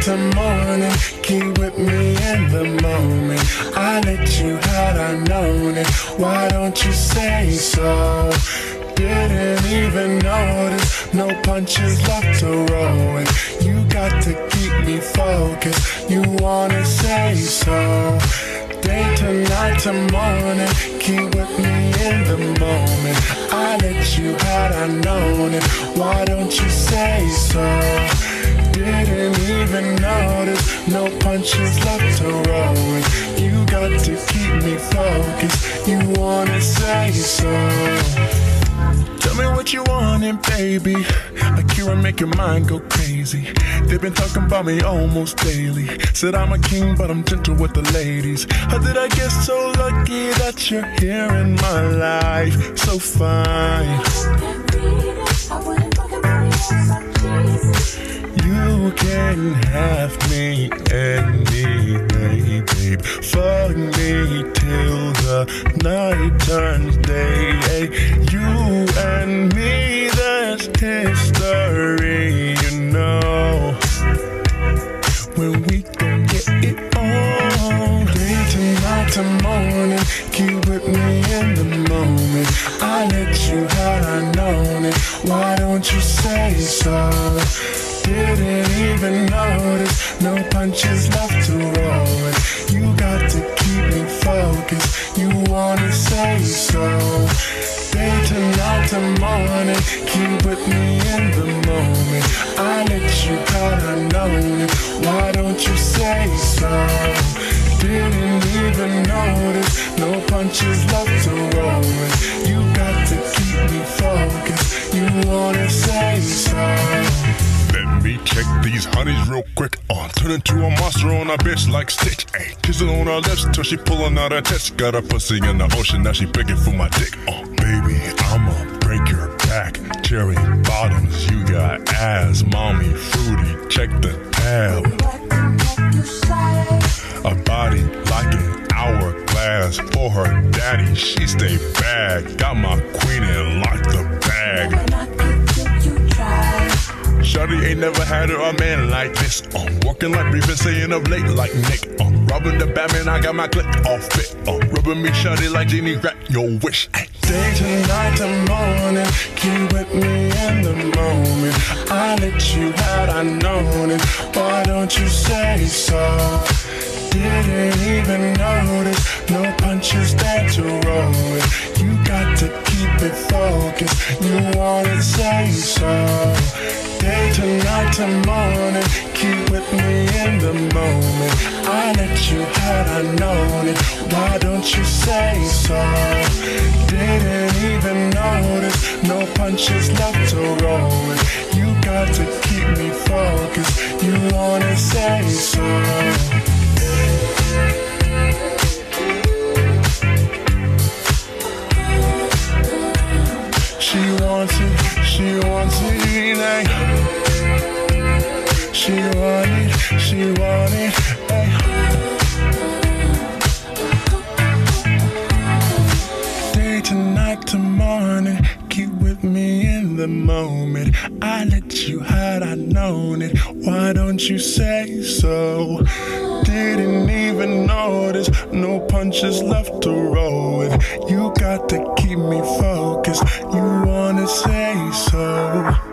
to morning, keep with me in the moment. I let you had I known it, why don't you say so? Didn't even notice, no punches left to roll with. You got to keep me focused, you wanna say so. Day to night to morning, keep with me in the moment. I let you had I known it, why don't you say so? Didn't even notice, no punches left to roll with. You got to keep me focused, you wanna say so. Tell me what you wanted, baby. Akira make your mind go crazy. They've been talking about me almost daily. Said I'm a king, but I'm gentle with the ladies. How did I get so lucky that you're here in my life? So fine. You can have me any day, babe. Fuck me till the night turns day. You and me, that's history, you know. When we gon' get it on. Day to night to morning, keep with me in the moment. I let you had I known it, why don't you say so? Didn't even notice, no punches left to roll with. You got to keep me focused, you wanna say so. Day to night to morning, keep with me in the moment. I let you had I known it, why don't you say so? Didn't even notice, no punches left to roll with. You got to keep me focused, you wanna say so. Let me check these honeys real quick. Turn into a monster on a bitch like Stitch. Kissing on her lips till she pulling out her tits. Got her pussy in the ocean, now she begging for my dick. Baby, I'ma break your back. Cherry bottoms, you got ass. Mommy fruity, check the tab. A body like an hourglass. For her daddy, she stay bad. Got my queen and locked the bag. Shawty ain't never had her a man like this. Working like we've been saying of late like Nick. Robbing the Batman, I got my click all fit. Rubbing me shawty like Genie, grant your wish. Day to night to morning, keep with me in the moment. I let you had I known it, why don't you say so? Didn't even notice, no punches there to roll with. You got to keep it focused, you wanna say so. Day to night to morning, keep with me in the moment. I let you had I known it, why don't you say so? Didn't even notice, no punches left to roll with. You got to keep me focused, you wanna say so. She wants it, she wants it, ay. She want it, ay. Day to night to morning, keep with me in the moment. I let you had I known it, why don't you say so? Didn't even notice, no punches left to roll with. You got to keep me focused, you wanna say so.